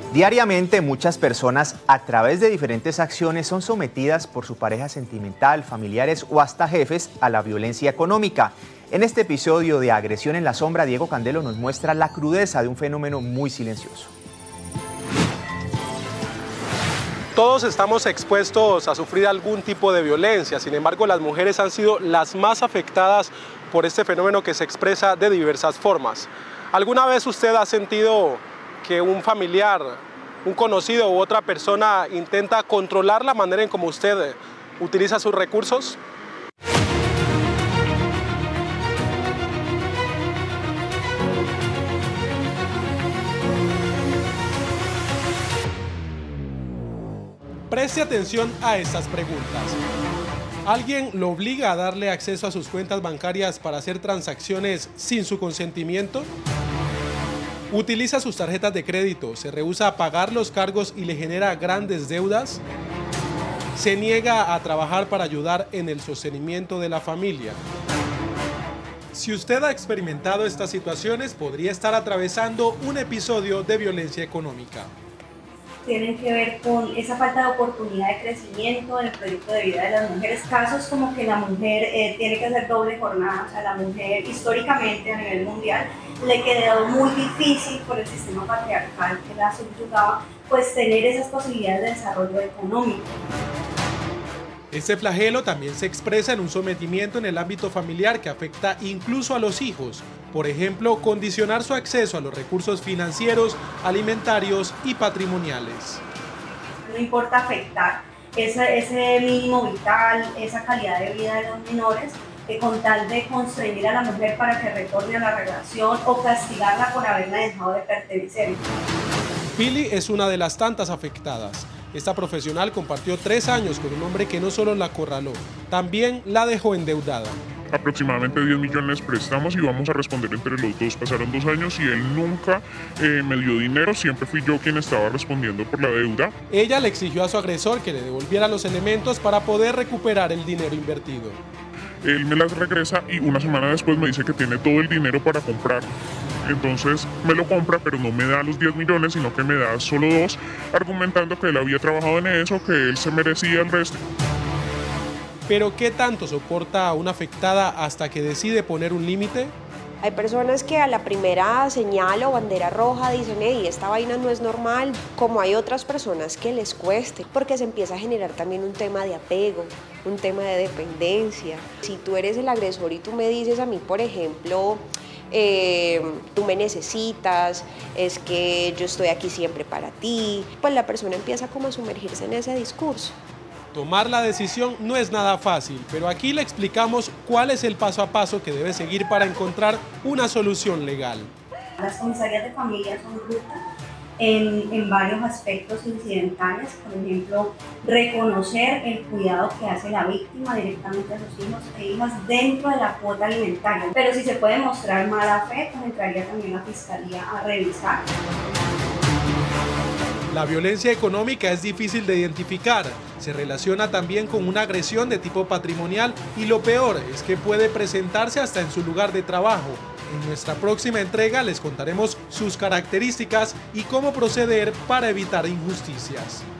Diariamente muchas personas a través de diferentes acciones son sometidas por su pareja sentimental, familiares o hasta jefes a la violencia económica. En este episodio de Agresión en la Sombra, Diego Candelo nos muestra la crudeza de un fenómeno muy silencioso. Todos estamos expuestos a sufrir algún tipo de violencia, sin embargo las mujeres han sido las más afectadas por este fenómeno que se expresa de diversas formas. ¿Alguna vez usted ha sentido que un familiar, un conocido u otra persona intenta controlar la manera en cómo usted utiliza sus recursos? Preste atención a estas preguntas. ¿Alguien lo obliga a darle acceso a sus cuentas bancarias para hacer transacciones sin su consentimiento? ¿Utiliza sus tarjetas de crédito, se rehúsa a pagar los cargos y le genera grandes deudas? ¿Se niega a trabajar para ayudar en el sostenimiento de la familia? Si usted ha experimentado estas situaciones, podría estar atravesando un episodio de violencia económica. Tienen que ver con esa falta de oportunidad de crecimiento en el proyecto de vida de las mujeres. Casos como que la mujer tiene que hacer doble jornada, o sea, la mujer históricamente a nivel mundial le quedó muy difícil por el sistema patriarcal que la subyugaba, pues tener esas posibilidades de desarrollo económico. Este flagelo también se expresa en un sometimiento en el ámbito familiar que afecta incluso a los hijos. Por ejemplo, condicionar su acceso a los recursos financieros, alimentarios y patrimoniales. No importa afectar ese mínimo vital, esa calidad de vida de los menores, con tal de constreñir a la mujer para que retorne a la relación o castigarla por haberla dejado de pertenecer. Pili es una de las tantas afectadas. Esta profesional compartió 3 años con un hombre que no solo la acorraló, también la dejó endeudada. Aproximadamente 10 millones prestamos y vamos a responder entre los dos. Pasaron 2 años y él nunca me dio dinero, siempre fui yo quien estaba respondiendo por la deuda. Ella le exigió a su agresor que le devolviera los elementos para poder recuperar el dinero invertido. Él me las regresa y una semana después me dice que tiene todo el dinero para comprar. Entonces me lo compra, pero no me da los 10 millones, sino que me da solo 2, argumentando que él había trabajado en eso, que él se merecía el resto. ¿Pero qué tanto soporta a una afectada hasta que decide poner un límite? Hay personas que a la primera señal o bandera roja dicen, hey, esta vaina no es normal, como hay otras personas que les cueste, porque se empieza a generar también un tema de apego, un tema de dependencia. Si tú eres el agresor y tú me dices a mí, por ejemplo, tú me necesitas, es que yo estoy aquí siempre para ti, pues la persona empieza como a sumergirse en ese discurso. Tomar la decisión no es nada fácil, pero aquí le explicamos cuál es el paso a paso que debe seguir para encontrar una solución legal. Las comisarías de familia son rutas en varios aspectos incidentales, por ejemplo, reconocer el cuidado que hace la víctima directamente a sus hijos e hijas dentro de la cuota alimentaria. Pero si se puede mostrar mala fe, pues entraría también la fiscalía a revisar. La violencia económica es difícil de identificar, se relaciona también con una agresión de tipo patrimonial y lo peor es que puede presentarse hasta en su lugar de trabajo. En nuestra próxima entrega les contaremos sus características y cómo proceder para evitar injusticias.